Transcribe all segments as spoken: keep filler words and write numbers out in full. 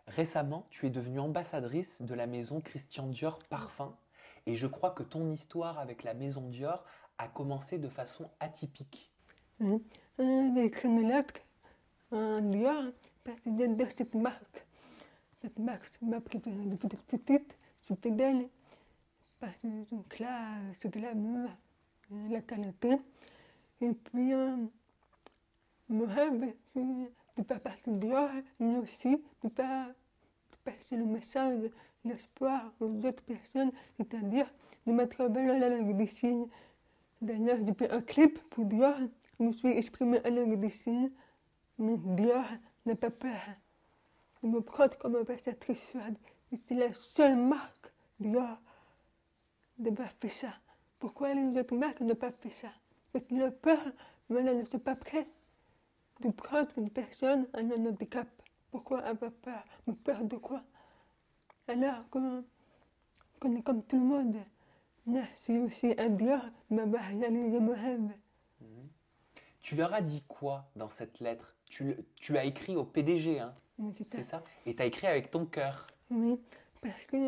Récemment, tu es devenue ambassadrice de la maison Christian Dior Parfum et je crois que ton histoire avec la maison Dior a commencé de façon atypique. Mhm. Euh, J'ai écrit une lettre à Dior parce que j'adore cette marque. Cette marque, c'est ma préférée depuis toute petite, j'étais d'elle. Parce que c'est une classe, c'est glamour, euh, la qualité. Et puis, euh, mon rêve, c'est de faire partie de Dior, mais aussi de, pas, de passer le message, l'espoir aux autres personnes, c'est-à-dire de mettre en valeur la langue des signes. D'ailleurs, j'ai fait un clip pour Dior, je me suis exprimée en langue des signes, mais Dior n'a pas peur de me prendre comme ambassadrice suède. Et c'est la seule marque, Dior, d'avoir fait ça. Pourquoi les autres marques n'ont pas fait ça? Parce qu'ils ont peur, mais elles ne sont pas prêtes de prendre une personne en un handicap. Pourquoi avoir peur? Mais peur de quoi? Alors qu'on qu'on est comme tout le monde. Merci aussi à Dior de m'avoir réalisé mon rêve. Mhm. Tu leur as dit quoi dans cette lettre? tu, le- tu as écrit au P D G, hein, Mais c'est c'est ça. ça? Et tu as écrit avec ton cœur. Oui, parce que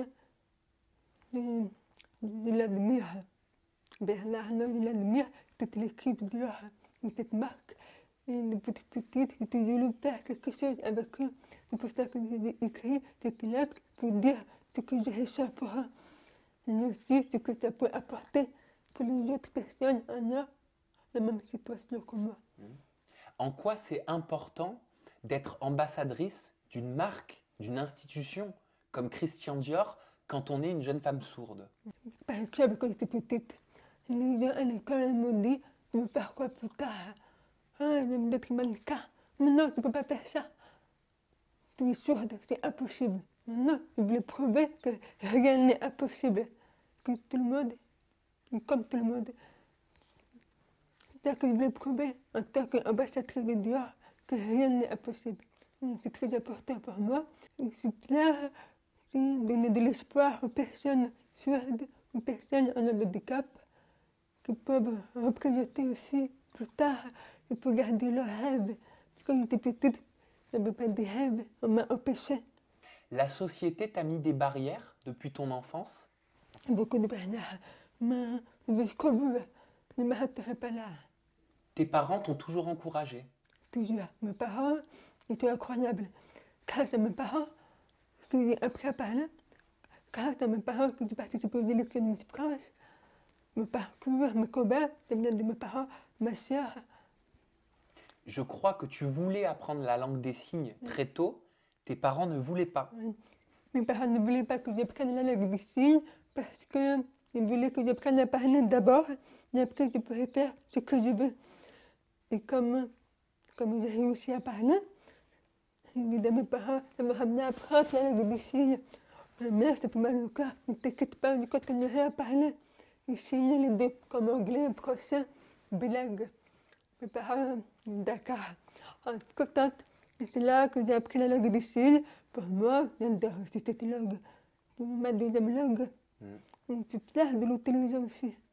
je, je l'admire. Bernard Arnault, je l'admire, toute l'équipe Dior de cette marque. Et depuis toute petite, j'ai toujours voulu faire quelque chose avec eux. C'est pour ça que j'ai écrit cette lettre pour dire ce que je ressens pour eux. Mais aussi ce que ça peut apporter pour les autres personnes en ayant la même situation que moi. En quoi c'est important d'être ambassadrice d'une marque, d'une institution comme Christian Dior quand on est une jeune femme sourde? Par exemple, quand j'étais petite, les gens à l'école m'ont dit, tu veux faire quoi plus tard? Ah, je vais être mannequin. Mais non, tu ne peux pas faire ça. Tu es sourde, c'est impossible. Maintenant, je voulais prouver que rien n'est impossible. Que tout le monde est comme tout le monde. C'est ça que je voulais prouver en tant qu'ambassadrice de Dior, que rien n'est impossible. C'est très important pour moi. Je suis là, c'est donner de l'espoir aux personnes sourdes, aux personnes en handicap, qui peuvent représenter aussi plus tard, et pour garder leurs rêves. Quand j'étais petite, je n'avais pas de rêves, on m'a empêché. La société t'a mis des barrières depuis ton enfance? Beaucoup de barrières, mais jusqu'au bout, je ne m'arrêterai pas là. Tes parents t'ont toujours encouragé? Toujours. Mes parents étaient incroyables. Grâce à mes parents, que j'ai appris à parler, grâce à mes parents que j'ai participé aux élections de Miss France, mes parcours, mes combats, ça vient de mes parents, ma sœur. Je crois que tu voulais apprendre la langue des signes très tôt, tes parents ne voulaient pas. Oui. Mes parents ne voulaient pas que j'apprenne la langue des signes parce qu'ils voulaient que j'apprenne à parler d'abord et après je pourrais faire ce que je veux. Et comme, comme j'ai réussi à parler, j'ai dit à mes parents, ça m'a ramené à apprendre la langue des signes. Ma mère, ça fait mal au cœur, ne t'inquiète pas, je continuerai à parler. Et signer les deux, comme anglais, français, bilingue. Mes parents, d'accord, en contente. Et c'est là que j'ai appris la langue des signes. Pour moi, j'adore aussi cette langue. C'est ma deuxième langue. Mm. Je suis fière de l'utiliser aussi.